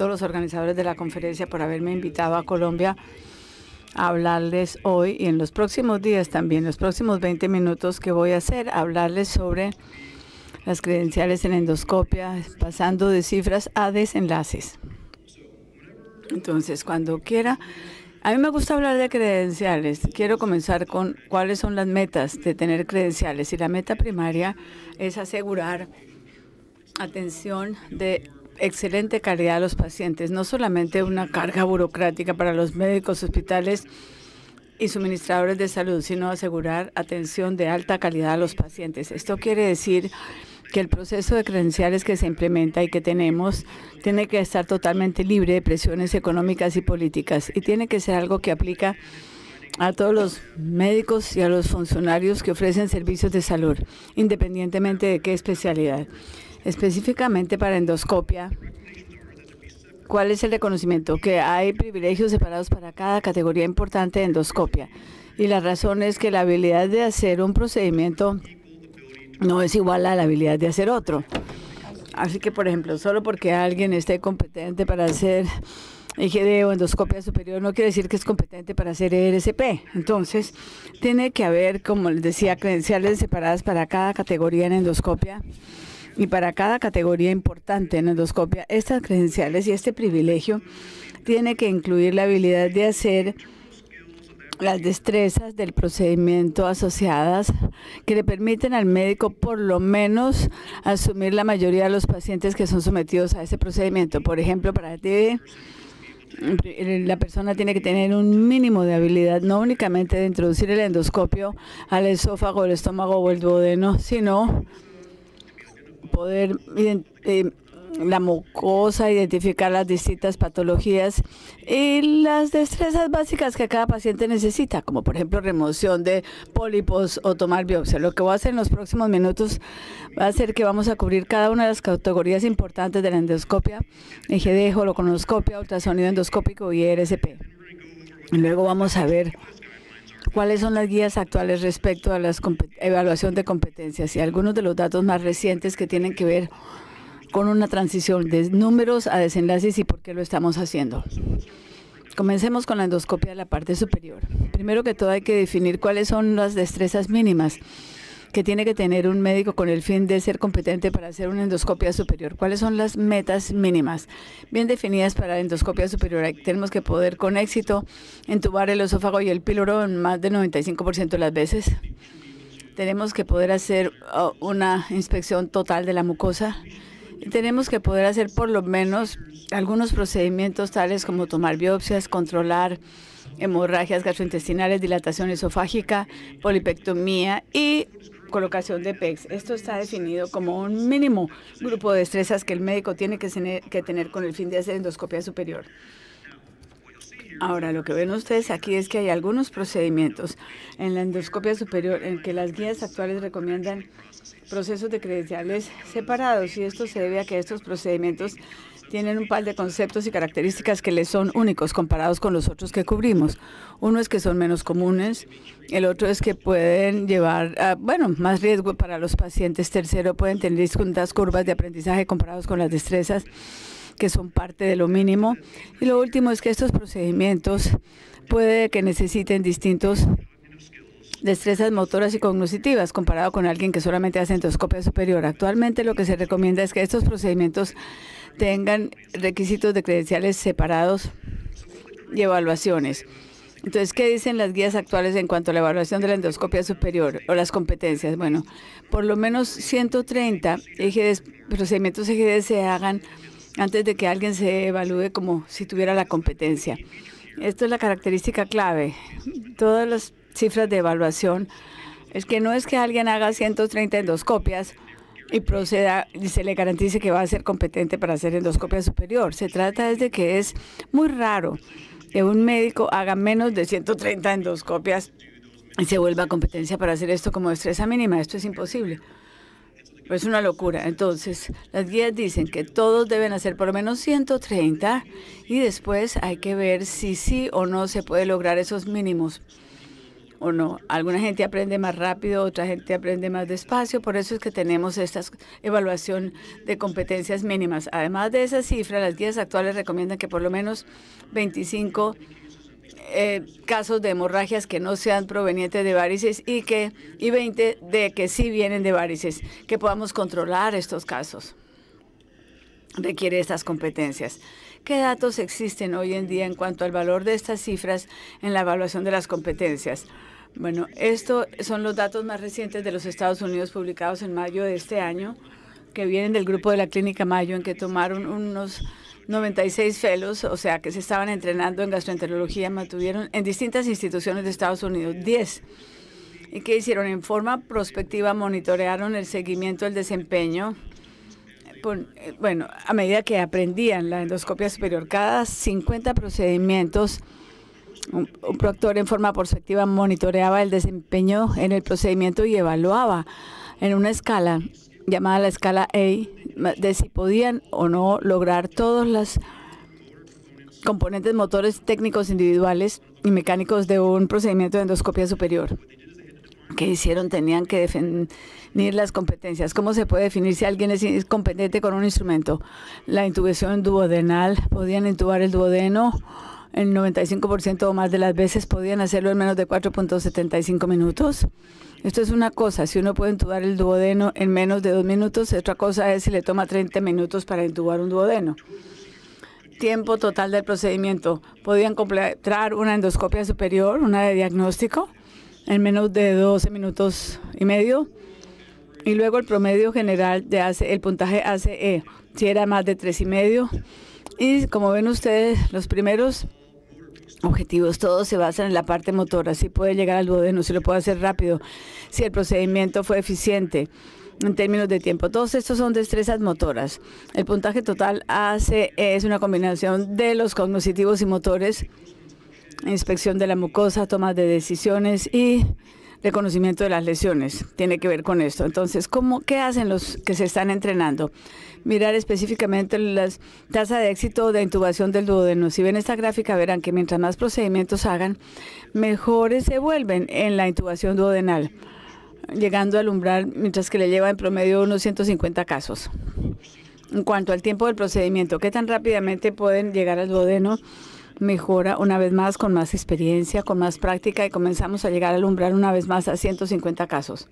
todos los organizadores de la conferencia por haberme invitado a Colombia a hablarles hoy y en los próximos días también, los próximos 20 minutos que voy a hacer, hablarles sobre las credenciales en endoscopia, pasando de cifras a desenlaces. Entonces, cuando quiera, a mí me gusta hablar de credenciales. Quiero comenzar con cuáles son las metas de tener credenciales. Y la meta primaria es asegurar atención de excelente calidad a los pacientes, no solamente una carga burocrática para los médicos, hospitales y suministradores de salud, sino asegurar atención de alta calidad a los pacientes. Esto quiere decir que el proceso de credenciales que se implementa y que tenemos tiene que estar totalmente libre de presiones económicas y políticas y tiene que ser algo que aplica a todos los médicos y a los funcionarios que ofrecen servicios de salud, independientemente de qué especialidad. Específicamente para endoscopia, ¿cuál es el reconocimiento? Que hay privilegios separados para cada categoría importante de endoscopia. Y la razón es que la habilidad de hacer un procedimiento no es igual a la habilidad de hacer otro. Así que, por ejemplo, solo porque alguien esté competente para hacer IGD o endoscopia superior no quiere decir que es competente para hacer ERCP. Entonces, tiene que haber, como les decía, credenciales separadas para cada categoría en endoscopia. Y para cada categoría importante en endoscopia, estas credenciales y este privilegio tiene que incluir la habilidad de hacer las destrezas del procedimiento asociadas que le permiten al médico por lo menos asumir la mayoría de los pacientes que son sometidos a ese procedimiento. Por ejemplo, para ti, la persona tiene que tener un mínimo de habilidad, no únicamente de introducir el endoscopio al esófago, el estómago o el duodeno, sino poder la mucosa, identificar las distintas patologías y las destrezas básicas que cada paciente necesita, como por ejemplo remoción de pólipos o tomar biopsia. Lo que voy a hacer en los próximos minutos va a ser que vamos a cubrir cada una de las categorías importantes de la endoscopia, IGD, colonoscopia, ultrasonido endoscópico y ERCP. Y luego vamos a ver cuáles son las guías actuales respecto a la evaluación de competencias y algunos de los datos más recientes que tienen que ver con una transición de números a desenlaces y por qué lo estamos haciendo. Comencemos con la endoscopia de la parte superior. Primero que todo hay que definir cuáles son las destrezas mínimas que tiene que tener un médico con el fin de ser competente para hacer una endoscopia superior. ¿Cuáles son las metas mínimas bien definidas para la endoscopia superior? Tenemos que poder con éxito entubar el esófago y el píloro en más del 95% de las veces. Tenemos que poder hacer una inspección total de la mucosa. Y tenemos que poder hacer por lo menos algunos procedimientos tales como tomar biopsias, controlar hemorragias gastrointestinales, dilatación esofágica, polipectomía y colocación de PECs. Esto está definido como un mínimo grupo de destrezas que el médico tiene que tener con el fin de hacer endoscopia superior. Ahora, lo que ven ustedes aquí es que hay algunos procedimientos en la endoscopia superior en que las guías actuales recomiendan procesos de credenciales separados, y esto se debe a que estos procedimientos tienen un par de conceptos y características que les son únicos comparados con los otros que cubrimos. Uno es que son menos comunes, el otro es que pueden llevar más riesgo para los pacientes. Tercero, pueden tener distintas curvas de aprendizaje comparados con las destrezas, que son parte de lo mínimo. Y lo último es que estos procedimientos puede que necesiten distintos destrezas motoras y cognitivas comparado con alguien que solamente hace endoscopia superior. Actualmente lo que se recomienda es que estos procedimientos tengan requisitos de credenciales separados y evaluaciones. Entonces, ¿qué dicen las guías actuales en cuanto a la evaluación de la endoscopia superior o las competencias? Bueno, por lo menos 130 procedimientos EGD se hagan antes de que alguien se evalúe como si tuviera la competencia. Esto es la característica clave. Todas las cifras de evaluación es que no es que alguien haga 130 endoscopias y proceda y se le garantice que va a ser competente para hacer endoscopia superior. Se trata de que es muy raro que un médico haga menos de 130 endoscopias y se vuelva competencia para hacer esto como destreza mínima. Esto es imposible. Es una locura. Entonces, las guías dicen que todos deben hacer por lo menos 130 y después hay que ver si sí o no se puede lograr esos mínimos. o no. Alguna gente aprende más rápido, otra gente aprende más despacio. Por eso es que tenemos esta evaluación de competencias mínimas. Además de esa cifra, las guías actuales recomiendan que por lo menos 25 casos de hemorragias que no sean provenientes de varices y 20 de que sí vienen de varices, que podamos controlar estos casos. Requiere estas competencias. ¿Qué datos existen hoy en día en cuanto al valor de estas cifras en la evaluación de las competencias? Bueno, estos son los datos más recientes de los Estados Unidos publicados en mayo de este año, que vienen del grupo de la Clínica Mayo, en que tomaron unos 96 fellows, o sea, que se estaban entrenando en gastroenterología, mantuvieron en distintas instituciones de Estados Unidos, 10. ¿Y qué hicieron? En forma prospectiva monitorearon el seguimiento del desempeño. Bueno, a medida que aprendían la endoscopia superior, cada 50 procedimientos, un proctor en forma prospectiva monitoreaba el desempeño en el procedimiento y evaluaba en una escala llamada la escala A, de si podían o no lograr todos los componentes motores técnicos individuales y mecánicos de un procedimiento de endoscopia superior. ¿Qué hicieron? Tenían que definir las competencias. ¿Cómo se puede definir si alguien es competente con un instrumento? La intubación duodenal. Podían intubar el duodeno el 95% o más de las veces. Podían hacerlo en menos de 4.75 minutos. Esto es una cosa. Si uno puede intubar el duodeno en menos de 2 minutos, otra cosa es si le toma 30 minutos para intubar un duodeno. Tiempo total del procedimiento. Podían completar una endoscopia superior, una de diagnóstico, en menos de 12 minutos y medio. Y luego el promedio general el puntaje ACE, si era más de 3,5. Y como ven ustedes, los primeros objetivos, todos se basan en la parte motora. Si puede llegar al duodeno, si lo puede hacer rápido, si el procedimiento fue eficiente en términos de tiempo. Todos estos son destrezas motoras. El puntaje total ACE es una combinación de los cognitivos y motores, inspección de la mucosa, toma de decisiones y reconocimiento de las lesiones. Tiene que ver con esto. Entonces, ¿qué hacen los que se están entrenando? Mirar específicamente la tasa de éxito de intubación del duodeno. Si ven esta gráfica, verán que mientras más procedimientos hagan, mejores se vuelven en la intubación duodenal, llegando al umbral, mientras que le lleva en promedio unos 150 casos. En cuanto al tiempo del procedimiento, ¿qué tan rápidamente pueden llegar al duodeno? Mejora una vez más con más experiencia, con más práctica, y comenzamos a llegar al umbral una vez más a 150 casos.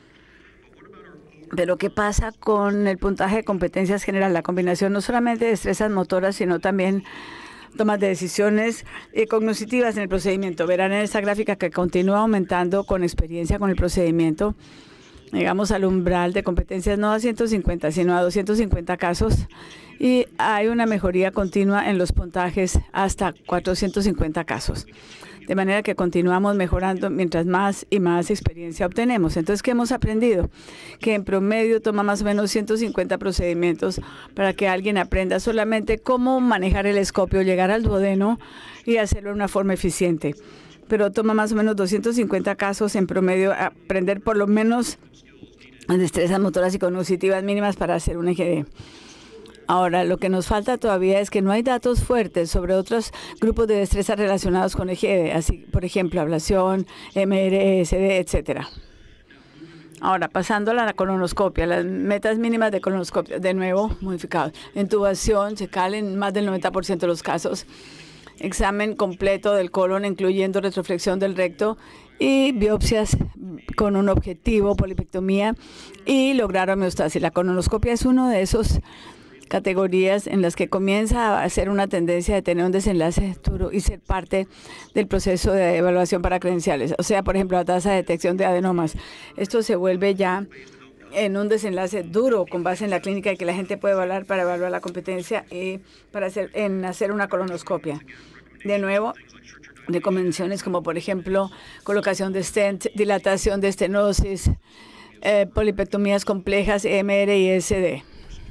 Pero ¿qué pasa con el puntaje de competencias general? La combinación no solamente de destrezas motoras, sino también tomas de decisiones cognitivas en el procedimiento. Verán en esta gráfica que continúa aumentando con experiencia con el procedimiento. Llegamos al umbral de competencias no a 150, sino a 250 casos. Y hay una mejoría continua en los puntajes hasta 450 casos. De manera que continuamos mejorando mientras más y más experiencia obtenemos. Entonces, ¿qué hemos aprendido? Que en promedio toma más o menos 150 procedimientos para que alguien aprenda solamente cómo manejar el escopio, llegar al duodeno y hacerlo de una forma eficiente. Pero toma más o menos 250 casos en promedio aprender por lo menos destrezas motoras y cognitivas mínimas para hacer un EGD. Ahora, lo que nos falta todavía es que no hay datos fuertes sobre otros grupos de destrezas relacionados con EGD, así, por ejemplo, ablación, MR, ESD, etc. Ahora, pasando a la colonoscopia, las metas mínimas de colonoscopia, de nuevo, modificados. Intubación, se calen más del 90% de los casos. Examen completo del colon, incluyendo retroflexión del recto y biopsias con un objetivo, polipectomía, y lograr homeostasis. La colonoscopia es uno de esos categorías en las que comienza a ser una tendencia de tener un desenlace duro y ser parte del proceso de evaluación para credenciales. O sea, por ejemplo, la tasa de detección de adenomas. Esto se vuelve ya en un desenlace duro con base en la clínica y que la gente puede evaluar para evaluar la competencia y para hacer una colonoscopia. De nuevo, de convenciones como, por ejemplo, colocación de stent, dilatación de estenosis, polipectomías complejas, MR y SD.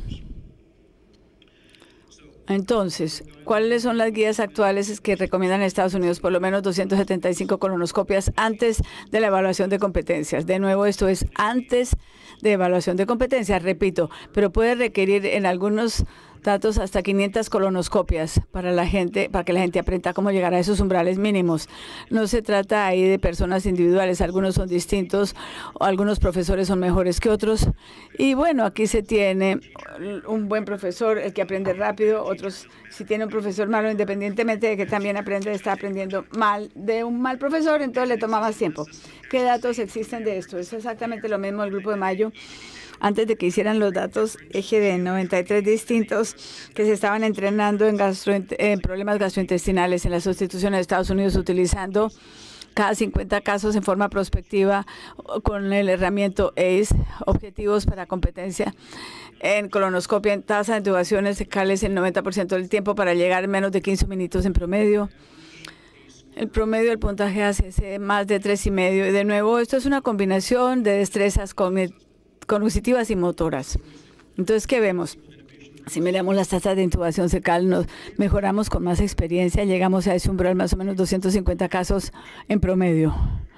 Entonces, ¿cuáles son las guías actuales que recomiendan en Estados Unidos? Por lo menos 275 colonoscopias antes de la evaluación de competencias. De nuevo, esto es antes de evaluación de competencias, repito, pero puede requerir en algunos datos hasta 500 colonoscopias para que la gente aprenda cómo llegar a esos umbrales mínimos. No se trata ahí de personas individuales, algunos son distintos, algunos profesores son mejores que otros. Y bueno, aquí se tiene un buen profesor, el que aprende rápido, otros, si tiene un profesor malo, independientemente de que también está aprendiendo mal de un mal profesor, entonces le toma más tiempo. ¿Qué datos existen de esto? Es exactamente lo mismo el grupo de Mayo. Antes de que hicieran los datos EGD, 93 distintos que se estaban entrenando en problemas gastrointestinales en la sustitución de Estados Unidos utilizando cada 50 casos en forma prospectiva con el herramienta ACE, objetivos para competencia en colonoscopia, en tasa de intubaciones fecales en 90% del tiempo para llegar en menos de 15 minutos en promedio. El promedio del puntaje ACC más de 3,5. Y de nuevo, esto es una combinación de destrezas cognitivas y motoras. Entonces, ¿qué vemos? Si miramos las tasas de intubación fecal, nos mejoramos con más experiencia, llegamos a ese umbral más o menos 250 casos en promedio.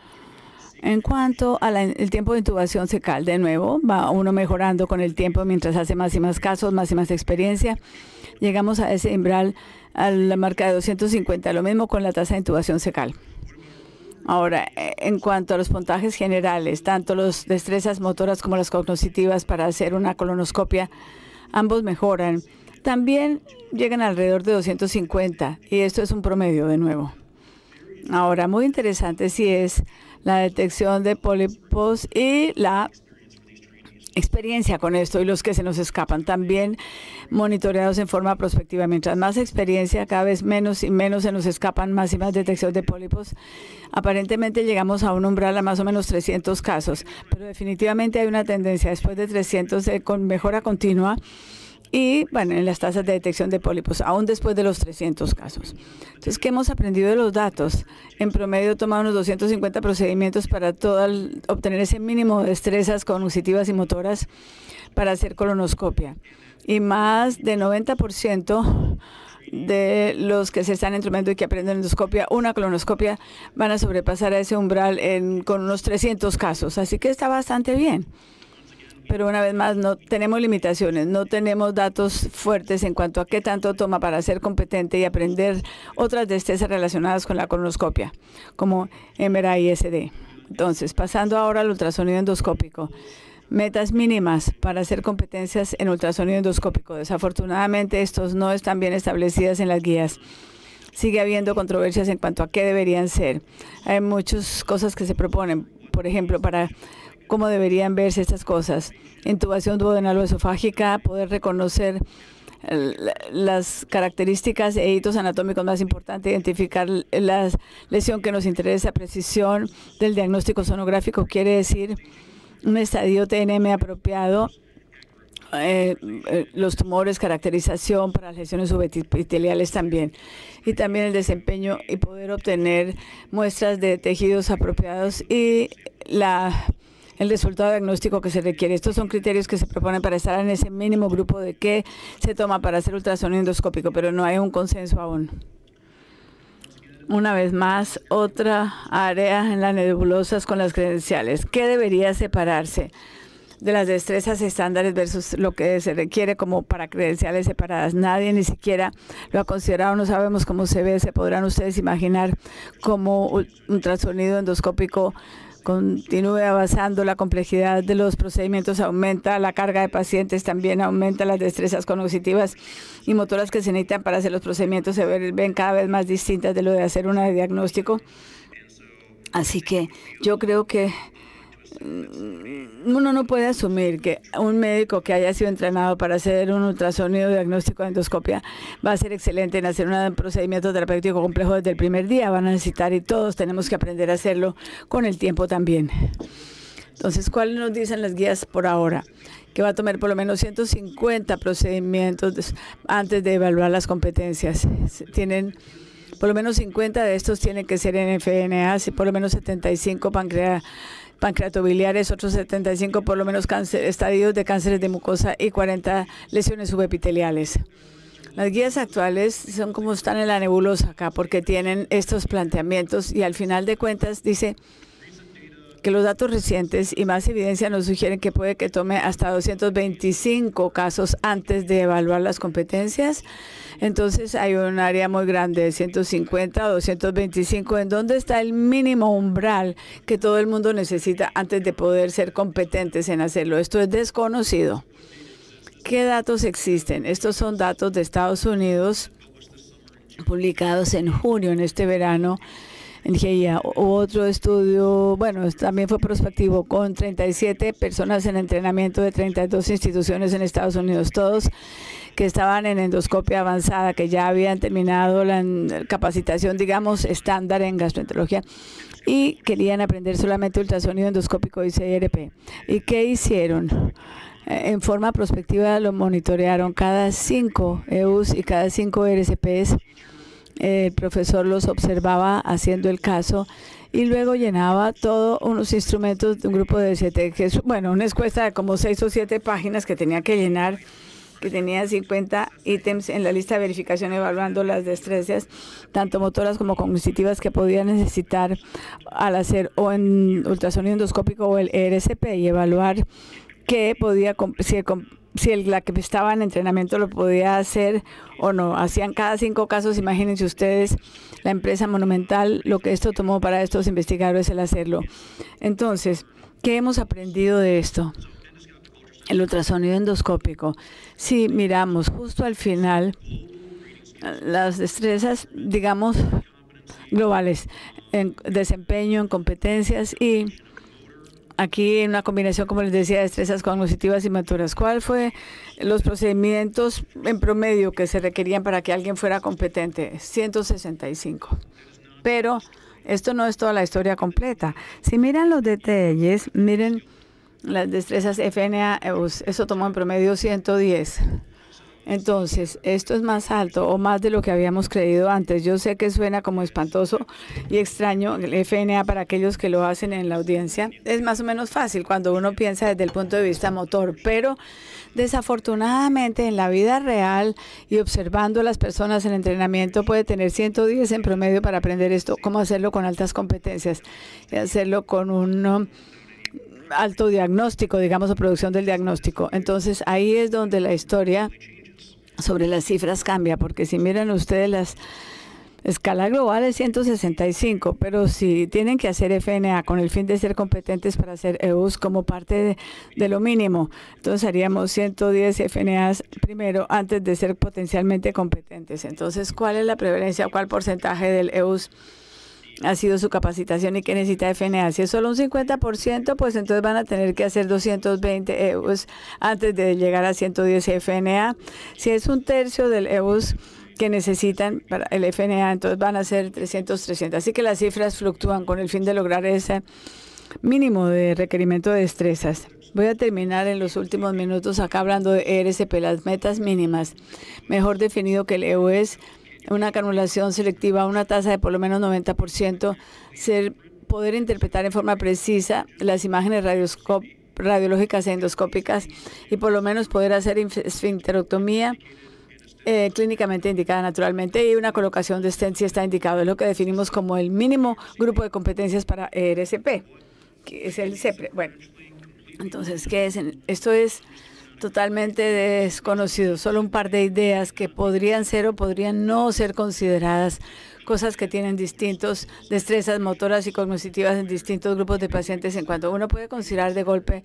En cuanto al tiempo de intubación fecal, de nuevo, va uno mejorando con el tiempo mientras hace más y más casos, más y más experiencia. Llegamos a ese umbral, a la marca de 250, lo mismo con la tasa de intubación fecal. Ahora, en cuanto a los puntajes generales, tanto las destrezas motoras como las cognitivas para hacer una colonoscopia, ambos mejoran. También llegan alrededor de 250 y esto es un promedio de nuevo. Ahora, muy interesante sí es la detección de pólipos y la experiencia con esto y los que se nos escapan también monitoreados en forma prospectiva. Mientras más experiencia, cada vez menos y menos se nos escapan, más y más detección de pólipos. Aparentemente llegamos a un umbral a más o menos 300 casos, pero definitivamente hay una tendencia después de 300 con mejora continua y bueno, en las tasas de detección de pólipos, aún después de los 300 casos. Entonces, ¿qué hemos aprendido de los datos? En promedio toma unos 250 procedimientos para obtener ese mínimo de destrezas cognitivas y motoras para hacer colonoscopia. Y más de 90% de los que se están entrenando y que aprenden endoscopia, una colonoscopia, van a sobrepasar a ese umbral con unos 300 casos. Así que está bastante bien. Pero una vez más, no tenemos limitaciones, no tenemos datos fuertes en cuanto a qué tanto toma para ser competente y aprender otras destrezas relacionadas con la colonoscopia, como MRI y SD. Entonces, pasando ahora al ultrasonido endoscópico. Metas mínimas para hacer competencias en ultrasonido endoscópico. Desafortunadamente, estos no están bien establecidas en las guías. Sigue habiendo controversias en cuanto a qué deberían ser. Hay muchas cosas que se proponen, por ejemplo, para cómo deberían verse estas cosas. Intubación duodenal-esofágica, poder reconocer las características e hitos anatómicos más importantes, identificar la lesión que nos interesa, precisión del diagnóstico sonográfico, quiere decir un estadio TNM apropiado, los tumores, caracterización para las lesiones subepiteliales también. Y también el desempeño y poder obtener muestras de tejidos apropiados y el resultado diagnóstico que se requiere. Estos son criterios que se proponen para estar en ese mínimo grupo de qué se toma para hacer ultrasonido endoscópico, pero no hay un consenso aún. Una vez más, otra área en las nebulosas con las credenciales. ¿Qué debería separarse de las destrezas estándares versus lo que se requiere como para credenciales separadas? Nadie ni siquiera lo ha considerado, no sabemos cómo se ve. Se podrán ustedes imaginar cómo un ultrasonido endoscópico continúe avanzando, la complejidad de los procedimientos aumenta, la carga de pacientes también aumenta, las destrezas cognitivas y motoras que se necesitan para hacer los procedimientos se ven cada vez más distintas de lo de hacer un diagnóstico. Así que yo creo que uno no puede asumir que un médico que haya sido entrenado para hacer un ultrasonido diagnóstico de endoscopia va a ser excelente en hacer un procedimiento terapéutico complejo desde el primer día. Van a necesitar y todos tenemos que aprender a hacerlo con el tiempo también. Entonces, ¿cuáles nos dicen las guías por ahora? Que va a tomar por lo menos 150 procedimientos antes de evaluar las competencias. Por lo menos 50 de estos tienen que ser en FNA, por lo menos 75 pancreatobiliares, otros 75 por lo menos estadios de cánceres de mucosa y 40 lesiones subepiteliales. Las guías actuales son como están en la nebulosa acá porque tienen estos planteamientos y al final de cuentas dice que los datos recientes y más evidencia nos sugieren que puede que tome hasta 225 casos antes de evaluar las competencias. Entonces hay un área muy grande de 150 a 225 en donde está el mínimo umbral que todo el mundo necesita antes de poder ser competentes en hacerlo. Esto es desconocido. ¿Qué datos existen? Estos son datos de Estados Unidos publicados en junio, en este verano, en GIA. Otro estudio, bueno, también fue prospectivo, con 37 personas en entrenamiento de 32 instituciones en Estados Unidos, todos que estaban en endoscopia avanzada, que ya habían terminado la capacitación, digamos, estándar en gastroenterología y querían aprender solamente ultrasonido endoscópico y CRP. ¿Y qué hicieron? En forma prospectiva lo monitorearon cada 5 EUs y cada 5 RCPs. El profesor los observaba haciendo el caso y luego llenaba todos unos instrumentos de un grupo de 7, que es, bueno, una encuesta de como 6 o 7 páginas que tenía que llenar, que tenía 50 ítems en la lista de verificación evaluando las destrezas, tanto motoras como cognitivas, que podía necesitar al hacer o en ultrasonido endoscópico o el RCP, y evaluar qué podía, si la que estaba en entrenamiento lo podía hacer o no. Hacían cada 5 casos. Imagínense ustedes la empresa monumental, lo que esto tomó para estos investigadores el hacerlo. Entonces, ¿qué hemos aprendido de esto? El ultrasonido endoscópico. Si miramos justo al final las destrezas, digamos, globales, en desempeño, en competencias y aquí en una combinación, como les decía, de destrezas cognitivas y motoras. ¿Cuál fue los procedimientos en promedio que se requerían para que alguien fuera competente? 165. Pero esto no es toda la historia completa. Si miran los detalles, miren las destrezas FNA-EUS. Eso tomó en promedio 110. Entonces, esto es más alto o más de lo que habíamos creído antes. Yo sé que suena como espantoso y extraño el FNA para aquellos que lo hacen en la audiencia. Es más o menos fácil cuando uno piensa desde el punto de vista motor, pero desafortunadamente en la vida real y observando a las personas en entrenamiento puede tener 110 en promedio para aprender esto, cómo hacerlo con altas competencias y hacerlo con un alto diagnóstico, digamos, o producción del diagnóstico. Entonces, ahí es donde la historia sobre las cifras cambia, porque si miran ustedes las escala global es 165, pero si tienen que hacer FNA con el fin de ser competentes para hacer EUS como parte de lo mínimo, entonces haríamos 110 FNAs primero antes de ser potencialmente competentes. Entonces, ¿cuál es la prevalencia, cuál porcentaje del EUS ha sido su capacitación y qué necesita FNA? Si es solo un 50%, pues entonces van a tener que hacer 220 EUS antes de llegar a 110 FNA. Si es un tercio del EUS que necesitan para el FNA, entonces van a ser 300. Así que las cifras fluctúan con el fin de lograr ese mínimo de requerimiento de destrezas. Voy a terminar en los últimos minutos acá hablando de RCP, las metas mínimas. Mejor definido que el EUS, una canulación selectiva, una tasa de por lo menos 90%, poder interpretar en forma precisa las imágenes radiológicas e endoscópicas y por lo menos poder hacer esfincterectomía clínicamente indicada naturalmente y una colocación de stent si está indicado. Es lo que definimos como el mínimo grupo de competencias para RCP, que es el CEPRE. Bueno, entonces, ¿qué es? Esto es totalmente desconocido, solo un par de ideas que podrían ser o podrían no ser consideradas, cosas que tienen distintos destrezas motoras y cognitivas en distintos grupos de pacientes, en cuanto uno puede considerar de golpe,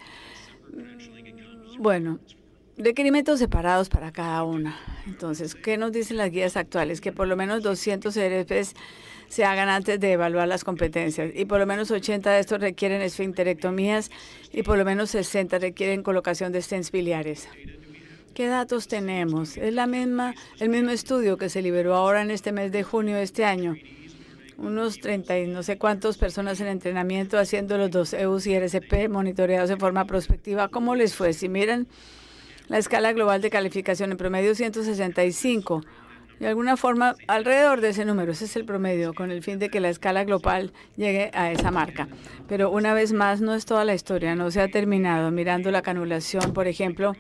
bueno, requerimientos separados para cada una. Entonces, ¿qué nos dicen las guías actuales? Que por lo menos 200 CRPs se hagan antes de evaluar las competencias y por lo menos 80 de estos requieren esfincterectomías y por lo menos 60 requieren colocación de stents biliares. ¿Qué datos tenemos? Es el mismo estudio que se liberó ahora en este mes de junio de este año. Unos 30 y no sé cuántas personas en entrenamiento haciendo los 2 EUS y RCP monitoreados en forma prospectiva. ¿Cómo les fue? Si miran la escala global de calificación, en promedio 165. De alguna forma, alrededor de ese número, ese es el promedio, con el fin de que la escala global llegue a esa marca. Pero una vez más, no es toda la historia, no se ha terminado. Mirando la canulación, por ejemplo,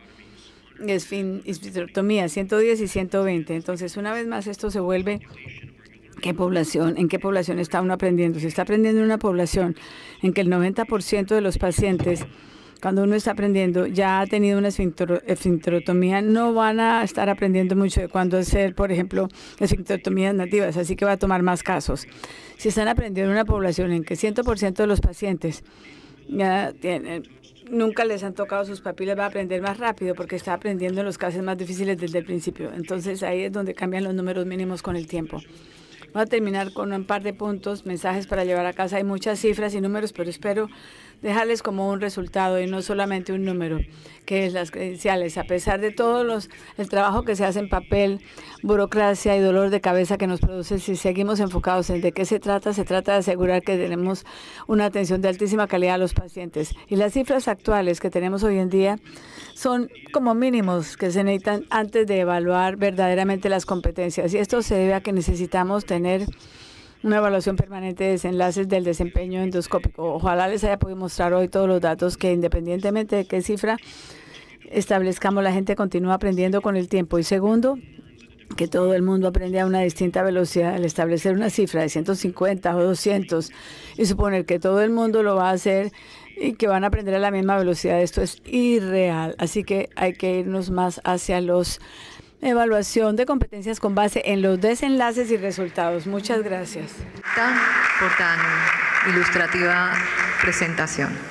esfincterectomía, 110 y 120. Entonces, una vez más, esto se vuelve en qué población está uno aprendiendo. Si está aprendiendo en una población en que el 90% de los pacientes, cuando uno está aprendiendo, ya ha tenido una esfincterotomía, no van a estar aprendiendo mucho de cuándo hacer, por ejemplo, esfincterotomías nativas, así que va a tomar más casos. Si están aprendiendo en una población en que 100% de los pacientes ya nunca les han tocado sus papilas, va a aprender más rápido porque está aprendiendo en los casos más difíciles desde el principio. Entonces ahí es donde cambian los números mínimos con el tiempo. Voy a terminar con un par de puntos, mensajes para llevar a casa. Hay muchas cifras y números, pero espero dejarles como un resultado y no solamente un número, que es las credenciales. A pesar de el trabajo que se hace en papel, burocracia y dolor de cabeza que nos produce, si seguimos enfocados en de qué se trata de asegurar que tenemos una atención de altísima calidad a los pacientes. Y las cifras actuales que tenemos hoy en día son como mínimos que se necesitan antes de evaluar verdaderamente las competencias. Y esto se debe a que necesitamos tener una evaluación permanente de desenlaces del desempeño endoscópico. Ojalá les haya podido mostrar hoy todos los datos que, independientemente de qué cifra establezcamos, la gente continúa aprendiendo con el tiempo. Y segundo, que todo el mundo aprende a una distinta velocidad. Al establecer una cifra de 150 o 200 y suponer que todo el mundo lo va a hacer y que van a aprender a la misma velocidad, esto es irreal. Así que hay que irnos más hacia los evaluación de competencias con base en los desenlaces y resultados. Muchas gracias. Por tan ilustrativa presentación.